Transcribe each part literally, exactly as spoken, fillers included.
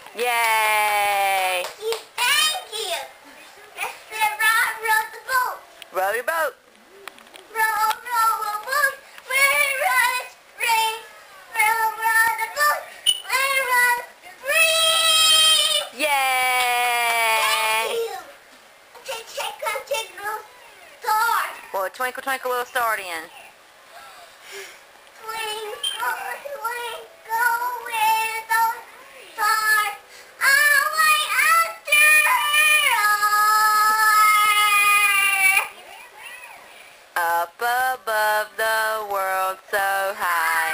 Yay! Thank you, thank you. Let's row, row the boat. Row your boat. Row, row a boat. We're running spring. Row, row the boat. We're running spring. Yay! Thank you. Take, take, come take a little star. Well, twinkle, twinkle, little star in. Twinkle, twinkle, little star. Away out there. Up above the world so high.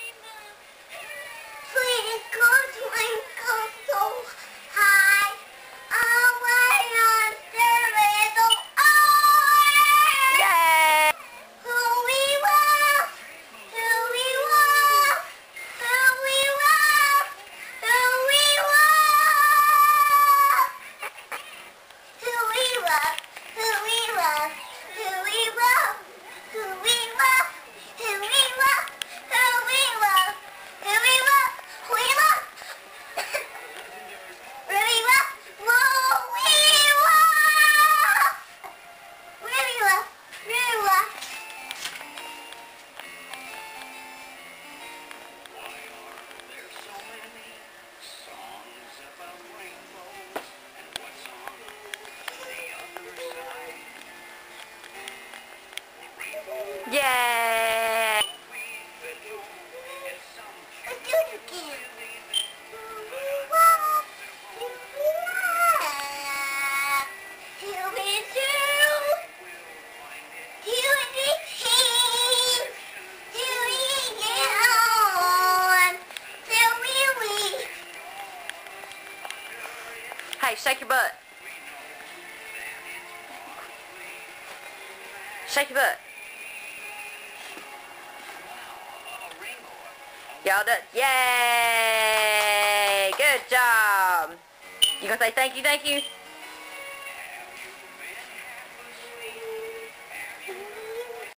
Twinkle, twinkle, so high. Away on the little eye. Yay! Who we love, who we love, who we love, who we love. Who we love, who we love, who we love, who we love, who we love, who we love, who we love, we love. Really love, whoa, we love. Really love, really love. Yay! Let's do it again. Till we do, till we change, till we get on, till we leave. Hey, shake your butt. Shake your butt. Y'all done. Yay! Good job. You gonna say thank you, thank you?